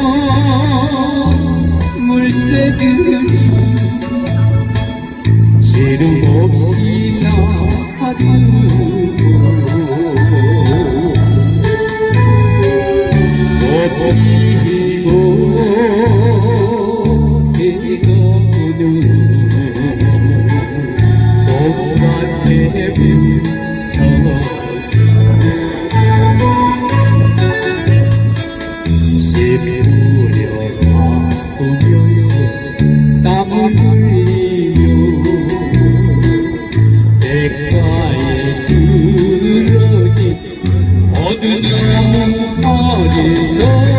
물새들이 시름 없이 나가두고 꽃피고 새가 부는 봄밭에 멈춰서 시부려 바쁘면서 땀을 흘리며 냇가에 들어진 어두나무 아래서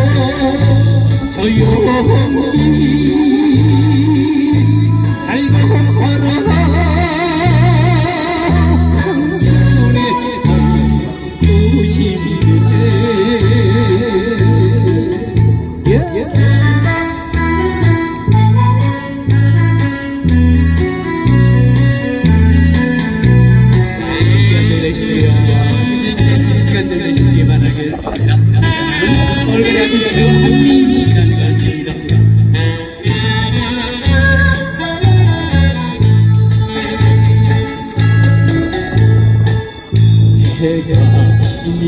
조용히 살고 걸어라 한손에 살고 싶네. 시간 되시기 바라겠습니다. 올가락스 한민이라는 가수입니다. 해가 지면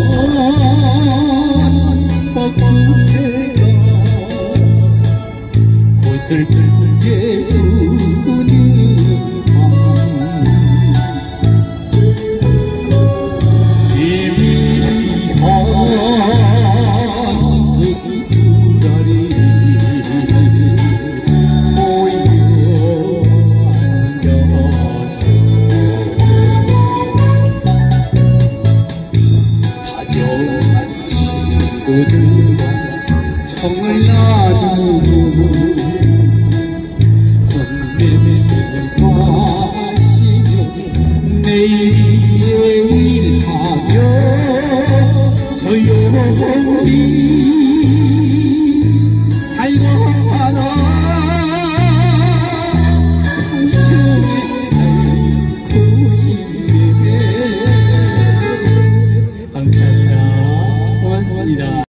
벚꽃새가 꽃을 크게 부는 밤 희미한 득구라리 모여 앉아서 다정한 친구들과 청을 놔두고 헛내미새를 마시며 내일의 일하며 조용히